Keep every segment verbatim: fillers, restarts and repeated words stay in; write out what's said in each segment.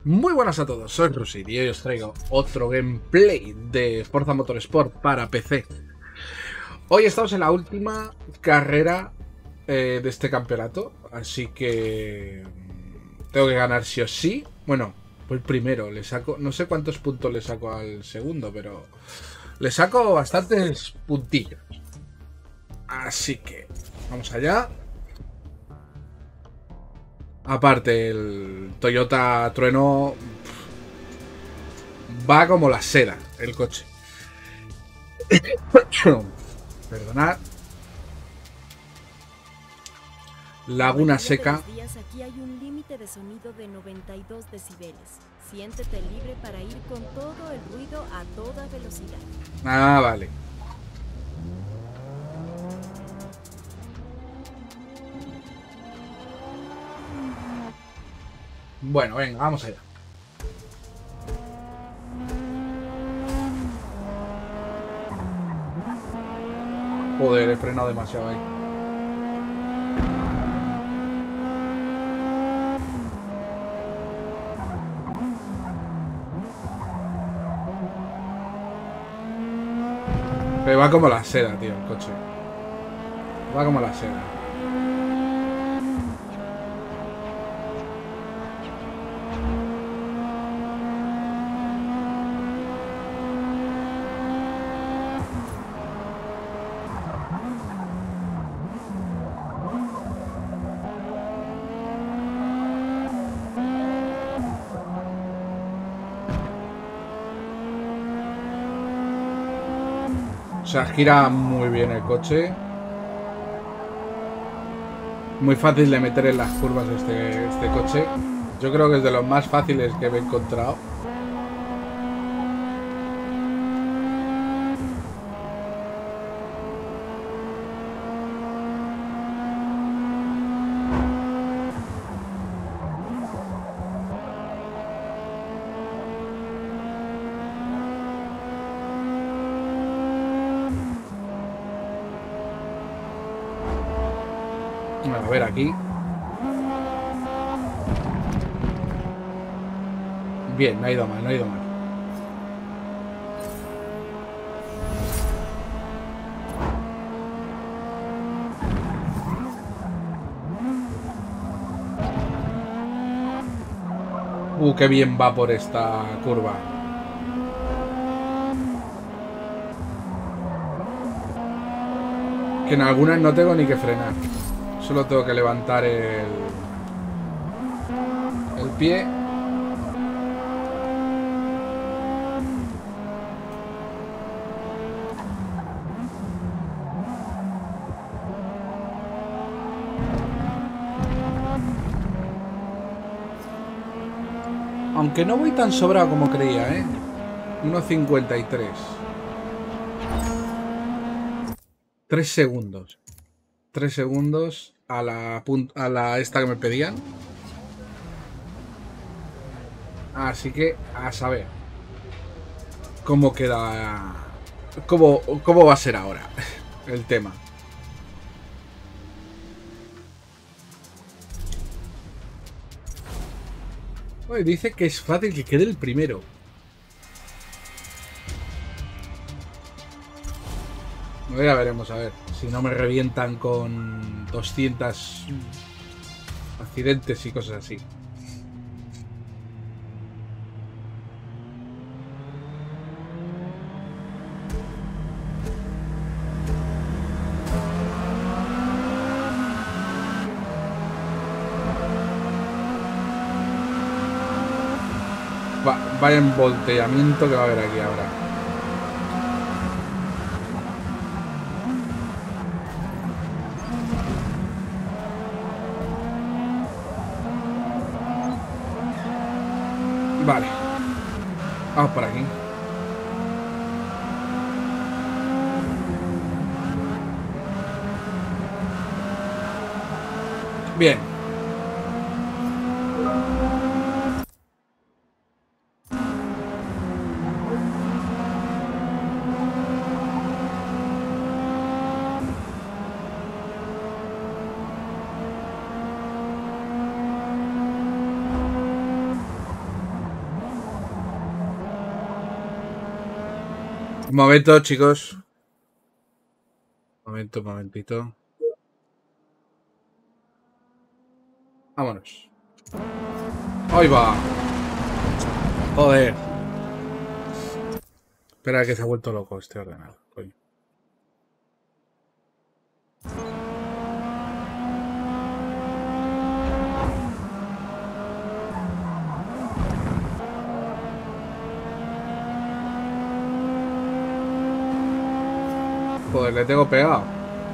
Muy buenas a todos, soy Rusid y hoy os traigo otro gameplay de Forza Motorsport para P C. Hoy estamos en la última carrera eh, de este campeonato, así que tengo que ganar sí o sí. Bueno, pues primero le saco, no sé cuántos puntos le saco al segundo, pero le saco bastantes puntillos. Así que vamos allá. Aparte, el Toyota Trueno va como la seda, el coche. Perdonad. Laguna Seca. Días, aquí hay un límite de sonido de noventa y dos decibeles. Siéntete libre para ir con todo el ruido a toda velocidad. Ah, vale. Bueno, venga, vamos allá. Joder, he frenado demasiado ahí. Pero va como la seda, tío, el coche. Va como la seda. O sea, gira muy bien el coche. Muy fácil de meter en las curvas este, este coche. Yo creo que es de los más fáciles que me he encontrado. A ver, aquí. Bien, no ha ido mal, no ha ido mal. Uh, qué bien va por esta curva. Que en algunas no tengo ni que frenar. Solo tengo que levantar el, el pie. Aunque no voy tan sobrado como creía, ¿eh? uno cincuenta y tres. tres segundos. tres segundos a la, a la esta que me pedían. Así que a saber cómo queda, cómo, cómo va a ser ahora el tema. Oye, dice que es fácil que quede el primero. Ya veremos, a ver si no me revientan con doscientos accidentes y cosas así. Va, vaya emboltellamiento que va a haber aquí ahora. Vale. Vamos por aquí. Bien. Un momento, chicos. Un momento, un momentito. Vámonos. ¡Ahí va! Joder. Espera que se ha vuelto loco este ordenador. Coño. Joder, le tengo pegado.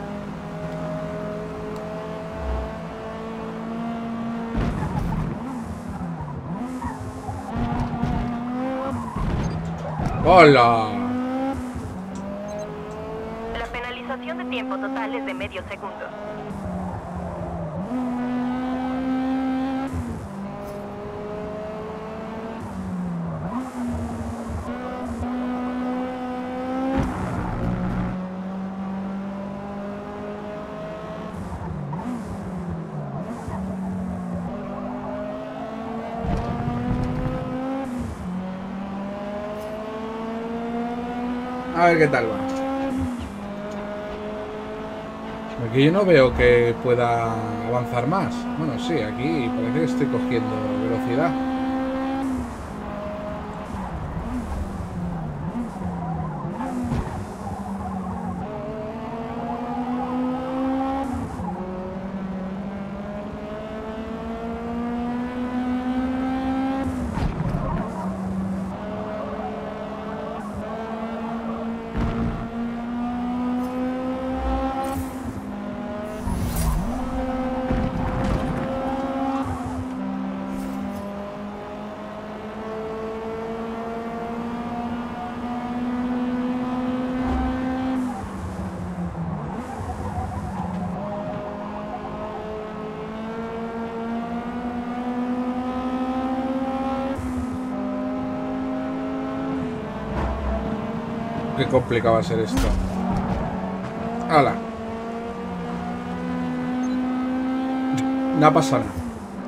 ¡Hola! La penalización de tiempo total es de medio segundo. A ver qué tal va. Aquí yo no veo que pueda avanzar más. Bueno, sí, aquí parece que estoy cogiendo velocidad. Qué complicado va a ser esto. ¡Hala! No ha pasado nada.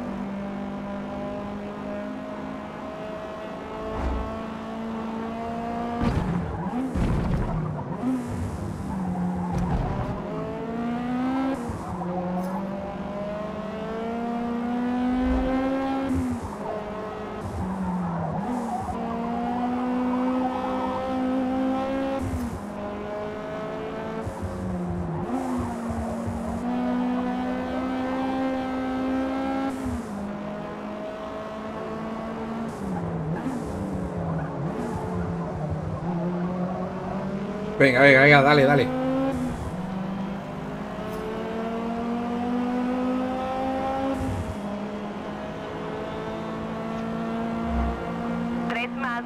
Venga, venga, venga, dale, dale. Tres más.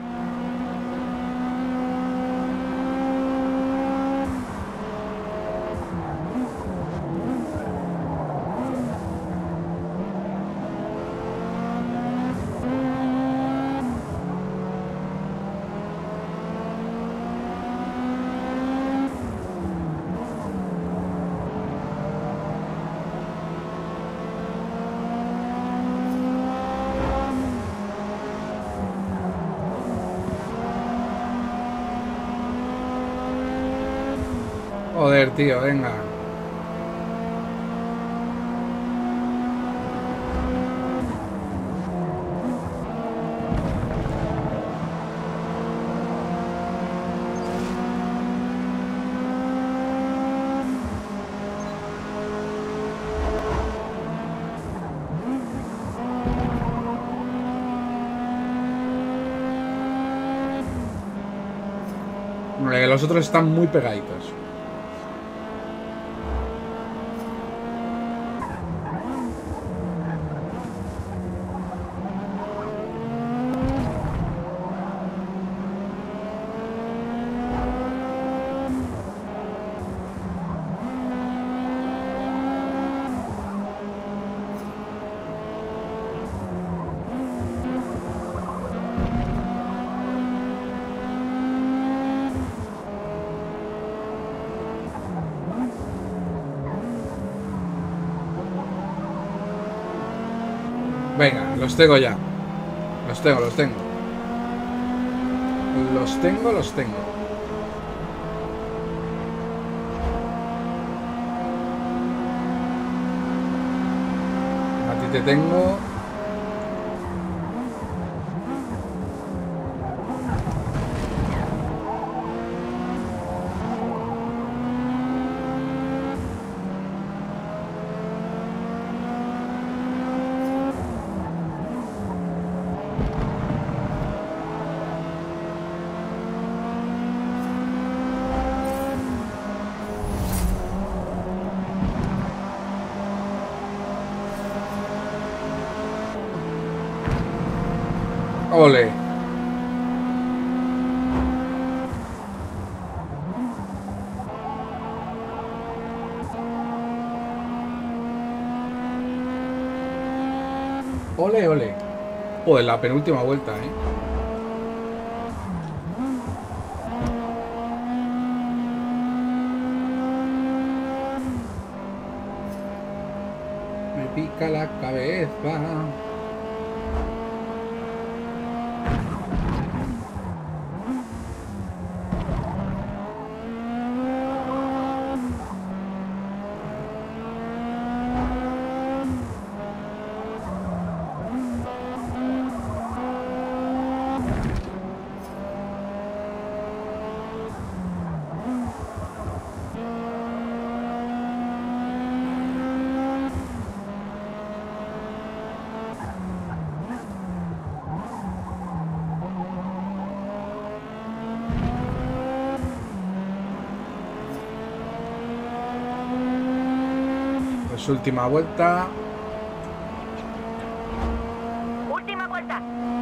Joder, tío, venga. Hombre, los otros están muy pegaditos. Venga, los tengo ya. Los tengo, los tengo. Los tengo, los tengo. te tengo. Ole. Ole, ole. Joder, la penúltima vuelta, eh. Me pica la cabeza. Pues última vuelta. Última vuelta.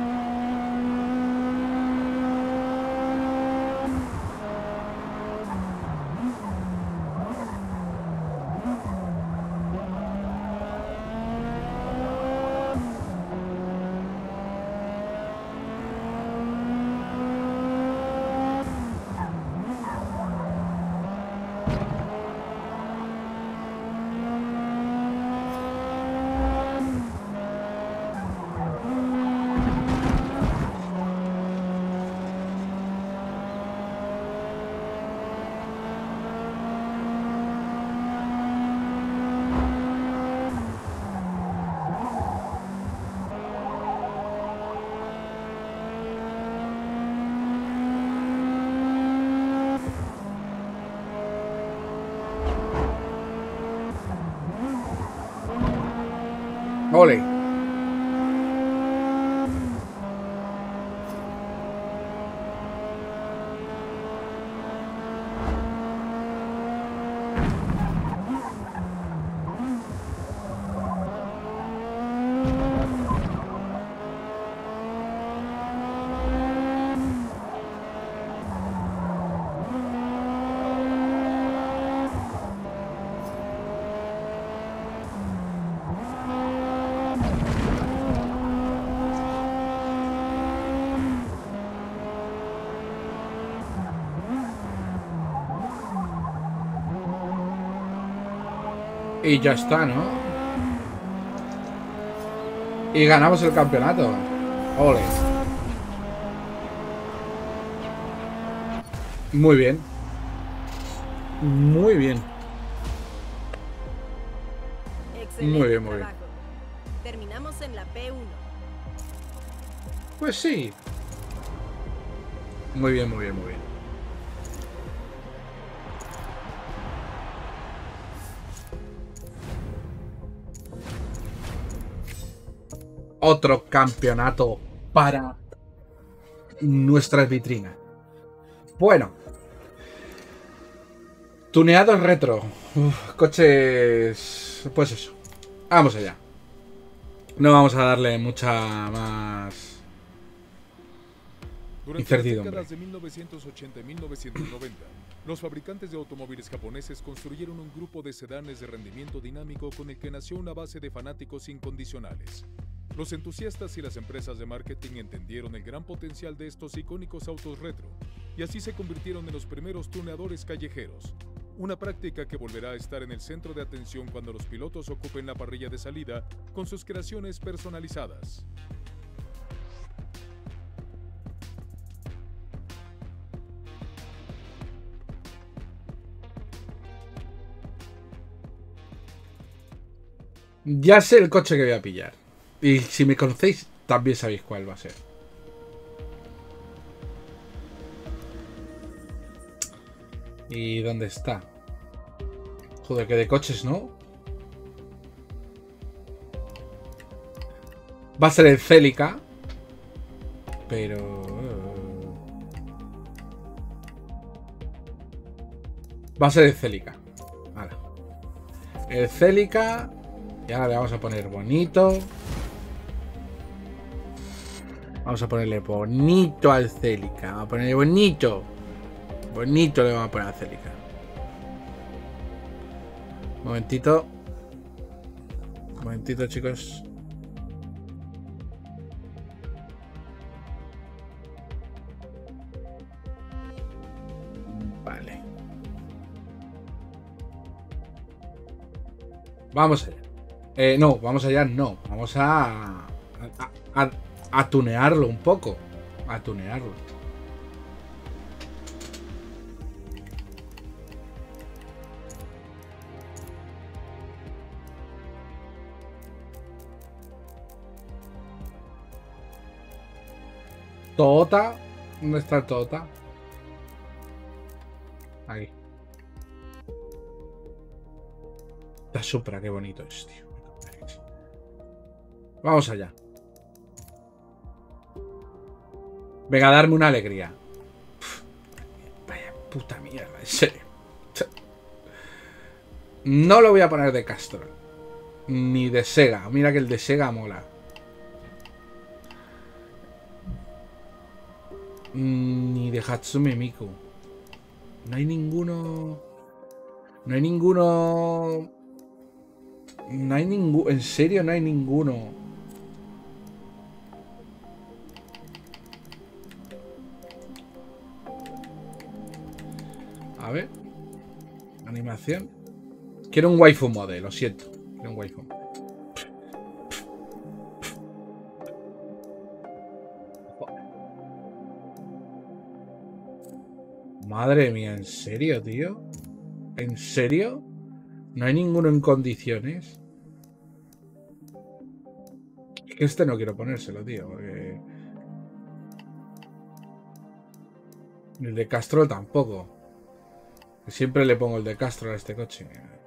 Ole. Y ya está, ¿no? Y ganamos el campeonato. Ole. Muy bien. Muy bien. Excelente Muy bien, muy bien. trabajo. Terminamos en la P uno. Pues sí. Muy bien, muy bien, muy bien. Otro campeonato para nuestras vitrinas. Bueno. Tuneados retro. Uf, coches... Pues eso. Vamos allá. No vamos a darle mucha más... Durante Incertidumbre. las décadas de mil novecientos ochenta y mil novecientos noventa, los fabricantes de automóviles japoneses construyeron un grupo de sedanes de rendimiento dinámico con el que nació una base de fanáticos incondicionales. Los entusiastas y las empresas de marketing entendieron el gran potencial de estos icónicos autos retro, y así se convirtieron en los primeros tuneadores callejeros, una práctica que volverá a estar en el centro de atención cuando los pilotos ocupen la parrilla de salida con sus creaciones personalizadas. Ya sé el coche que voy a pillar. Y si me conocéis, también sabéis cuál va a ser. ¿Y dónde está? Joder, que de coches, ¿no? Va a ser el Celica. Pero... Va a ser el Celica. Vale. El Celica. Y ahora le vamos a poner bonito. Vamos a ponerle bonito al Celica. Vamos a ponerle bonito. Bonito le vamos a poner al Celica. Momentito. Momentito, chicos. Vale. Vamos allá. Eh, no, vamos allá, no. Vamos a a, a a tunearlo un poco. A tunearlo. Tota. ¿Dónde está el Tota? Aquí. La Supra, qué bonito es, tío. Vamos allá. Venga, a darme una alegría. Uf, vaya puta mierda, en serio. No lo voy a poner de Castrol. Ni de Sega. Mira que el de Sega mola. Ni de Hatsume Miku. No hay ninguno. No hay ninguno. No hay ninguno. En serio, no hay ninguno. A ver. Animación. Quiero un waifu mode, lo siento. Quiero un waifu. Madre mía, ¿en serio, tío? ¿En serio? ¿No hay ninguno en condiciones? Es que este no quiero ponérselo, tío, porque... El de Castrol tampoco. Siempre le pongo el de Castrol a este coche.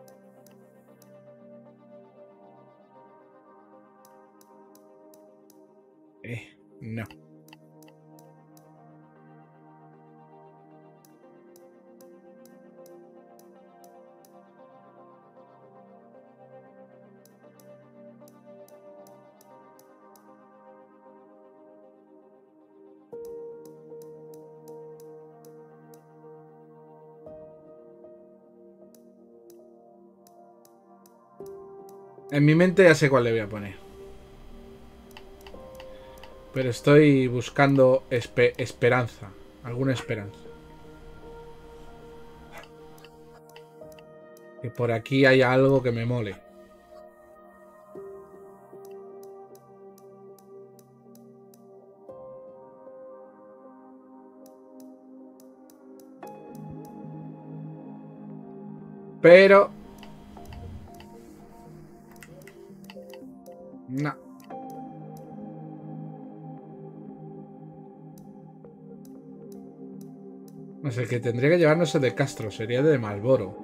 Eh, no. En mi mente ya sé cuál le voy a poner. Pero estoy buscando espe- esperanza. Alguna esperanza. Que por aquí haya algo que me mole. Pero... No. No sé, el que tendría que llevarnos el de Castro. Sería de Marlboro.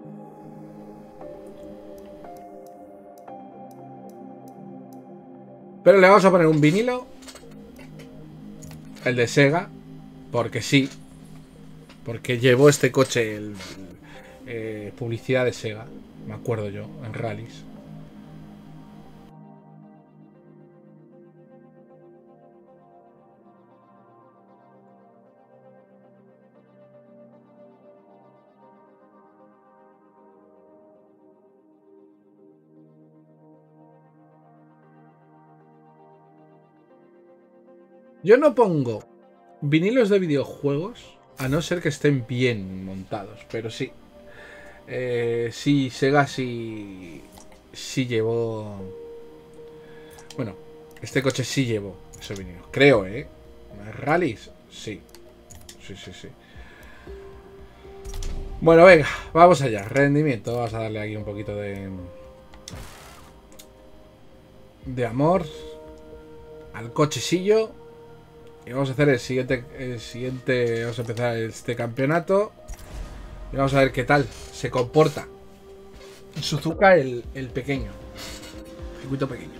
Pero le vamos a poner un vinilo. El de Sega. Porque sí. Porque llevó este coche el, eh, publicidad de Sega. Me acuerdo yo. En rallies. Yo no pongo vinilos de videojuegos a no ser que estén bien montados, pero sí. Eh, sí, Sega sí, sí llevó... Bueno, este coche sí llevó esos vinilos, creo, ¿eh? ¿Rallies? Sí. Sí, sí, sí. Bueno, venga, vamos allá. Rendimiento, vamos a darle aquí un poquito de... de amor al cochecillo. Y vamos a hacer el siguiente, el siguiente, vamos a empezar este campeonato. Y vamos a ver qué tal se comporta Suzuka el, el pequeño. Circuito pequeño.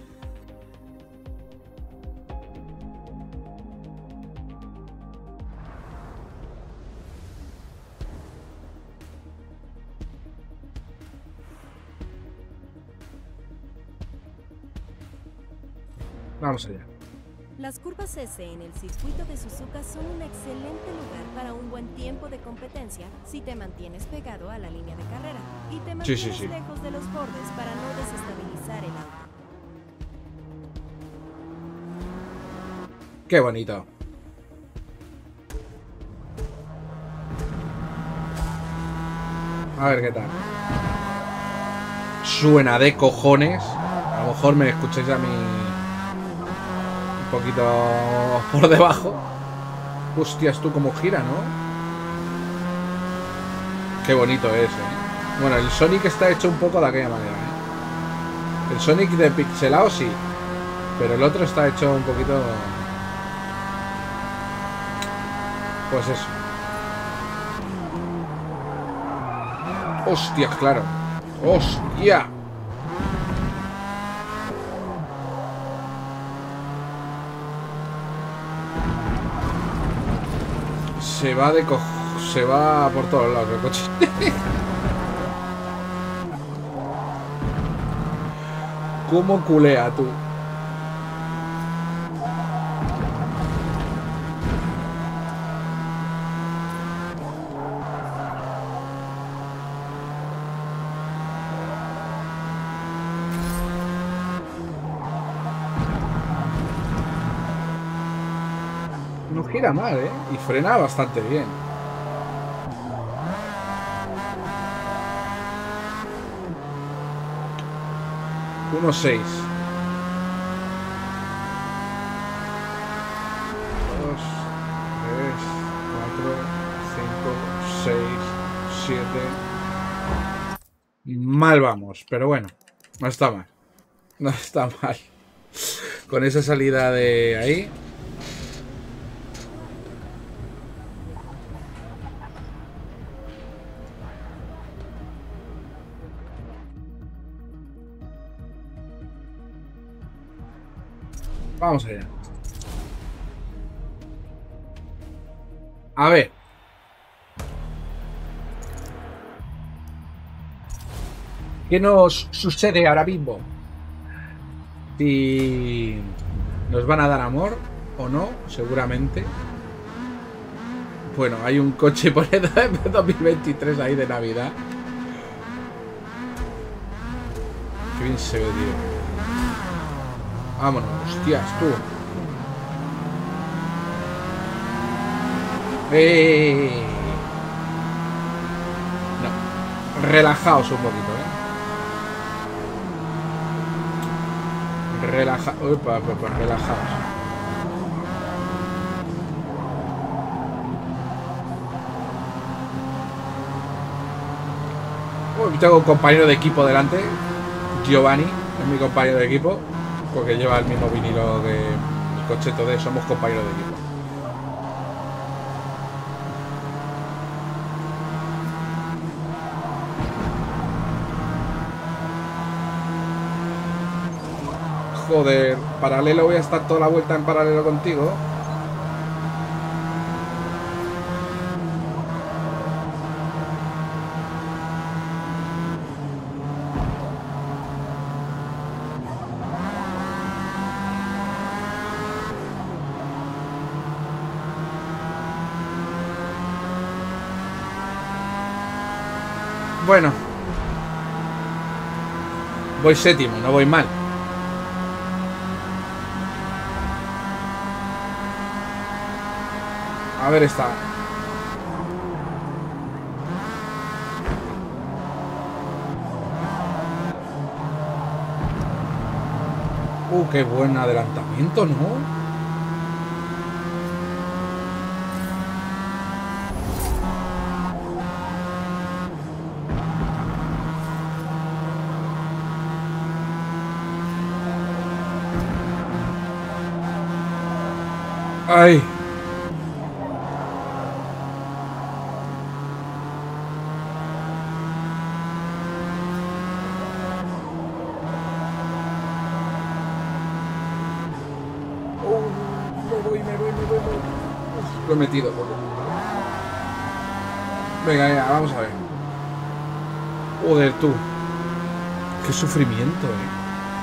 Vamos allá. Las curvas S en el circuito de Suzuka son un excelente lugar para un buen tiempo de competencia si te mantienes pegado a la línea de carrera y te mantienes sí, sí. lejos de los bordes para no desestabilizar el auto. Qué bonito. A ver qué tal. Suena de cojones. A lo mejor me escucháis a mí un poquito por debajo. Hostias, tú cómo gira, ¿no? Qué bonito es, ¿eh? Bueno, el Sonic está hecho un poco de aquella manera, ¿eh? El Sonic de pixelado sí, pero el otro está hecho un poquito... Pues eso. Hostia, claro. Hostia. Se va de co... Se va por todos lados el coche. ¿Cómo culea tú? No gira mal, ¿eh? Y frena bastante bien. uno seis. dos, tres, cuatro, cinco, seis, siete. Mal vamos, pero bueno, no está mal. No está mal. Con esa salida de ahí. Vamos allá. A ver. ¿Qué nos sucede ahora mismo? Si nos van a dar amor o no, seguramente. Bueno, hay un coche por el dos mil veintitrés ahí de Navidad. Qué bien se ve, tío. Vámonos, hostias, tú. ¡Eh! No. Relajaos un poquito, ¿eh? Relaja... Upa, upa, upa, relajaos. Uy, tengo un compañero de equipo delante. Giovanni es mi compañero de equipo. Porque lleva el mismo vinilo que mi coche, entonces somos compañeros de equipo. Joder, paralelo, voy a estar toda la vuelta en paralelo contigo. Bueno, voy séptimo, no voy mal. A ver esta. Uh, qué buen adelantamiento, ¿no? Ay. Oh, me voy, me voy, me voy, me voy. Uf, lo he metido. Venga, venga, vamos a ver. Joder, tú. Qué sufrimiento, eh.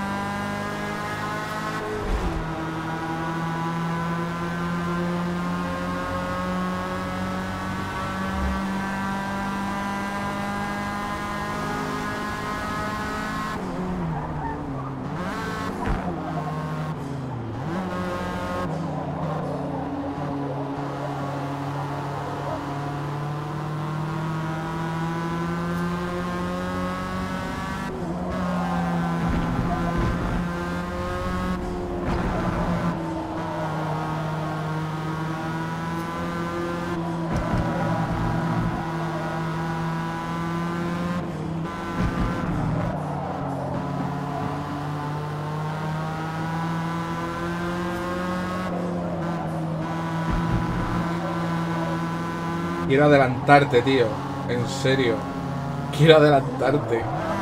Quiero adelantarte, tío. En serio. Quiero adelantarte.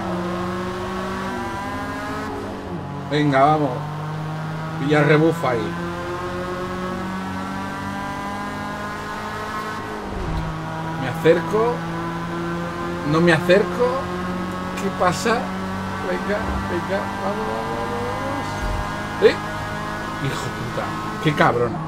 Venga, vamos. Pilla rebufa ahí. Me acerco. No me acerco. ¿Qué pasa? Venga, venga. Vamos, vamos, vamos. ¿Eh? Hijo puta. Qué cabrón.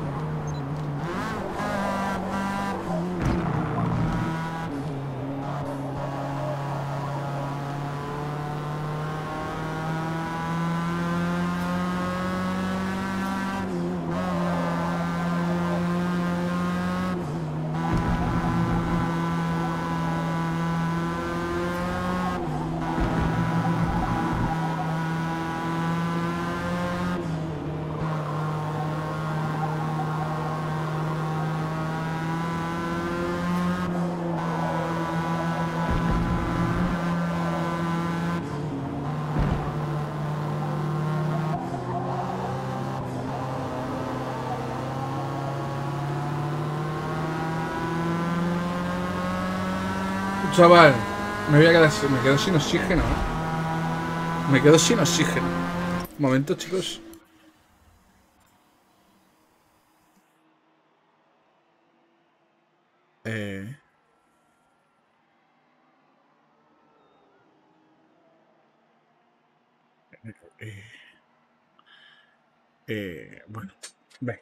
Chaval, me voy a quedar, me quedo sin oxígeno, ¿eh? Me quedo sin oxígeno. Un momento, chicos. Eh... Eh... eh bueno, ve.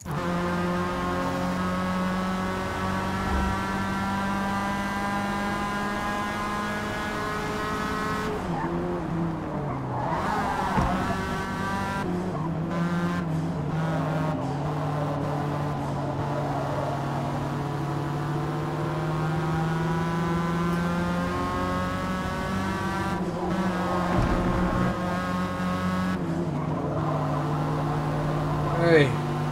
Hey.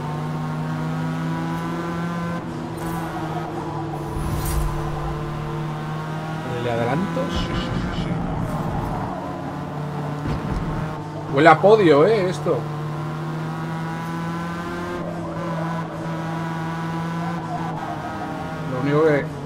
¿Le adelanto? Sí, sí, sí, sí. Huele a podio, eh, esto. Lo único que...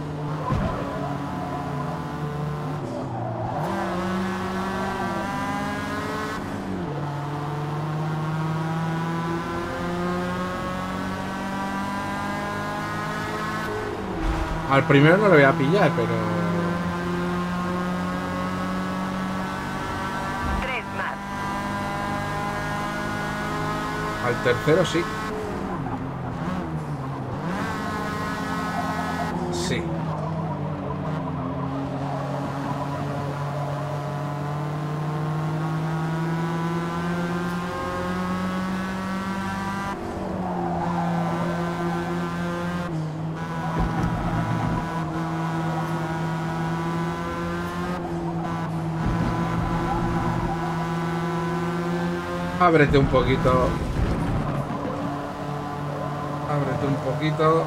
Al primero no lo voy a pillar, pero... Tres más. Al tercero sí. Sí. Ábrete un poquito. Ábrete un poquito.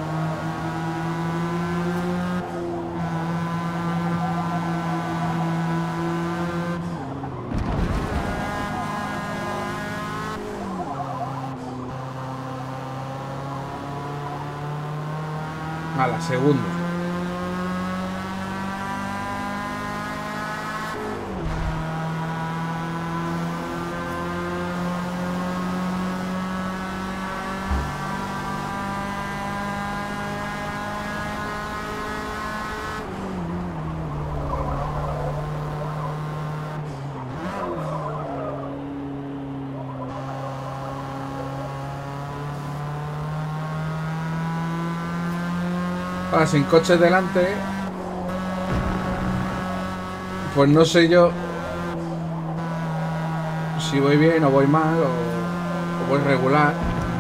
A la segunda. Ahora, sin coches delante, pues no sé yo si voy bien o voy mal o, o voy regular.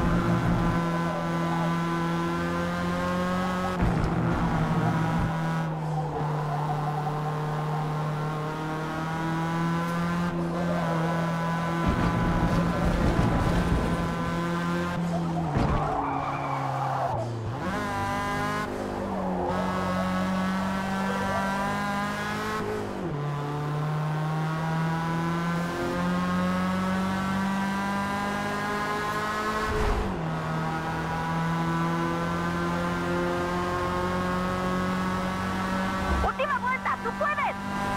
Última vuelta, tú puedes.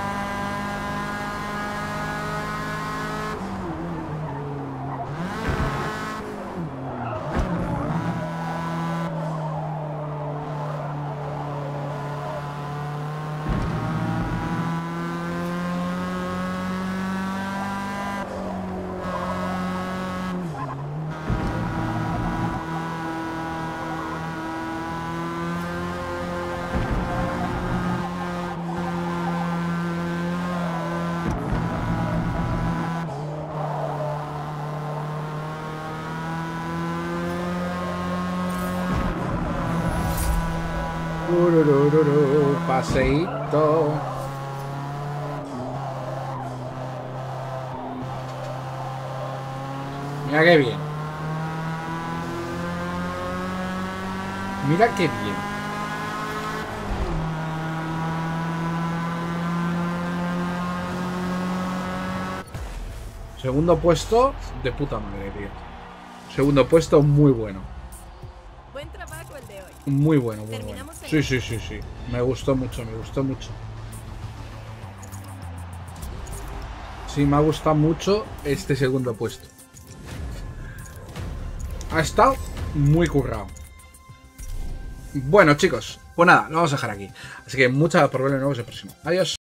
Ururururu, paseíto. Mira qué bien. Mira qué bien. Segundo puesto de puta madre, tío. Segundo puesto muy bueno. Buen trabajo el de hoy. Muy bueno, muy bueno. Terminamos en- Sí, sí, sí, sí. Me gustó mucho, me gustó mucho. Sí, me ha gustado mucho este segundo puesto. Ha estado muy currado. Bueno, chicos, pues nada, lo vamos a dejar aquí. Así que muchas gracias por verlo y nos vemos en el próximo. Adiós.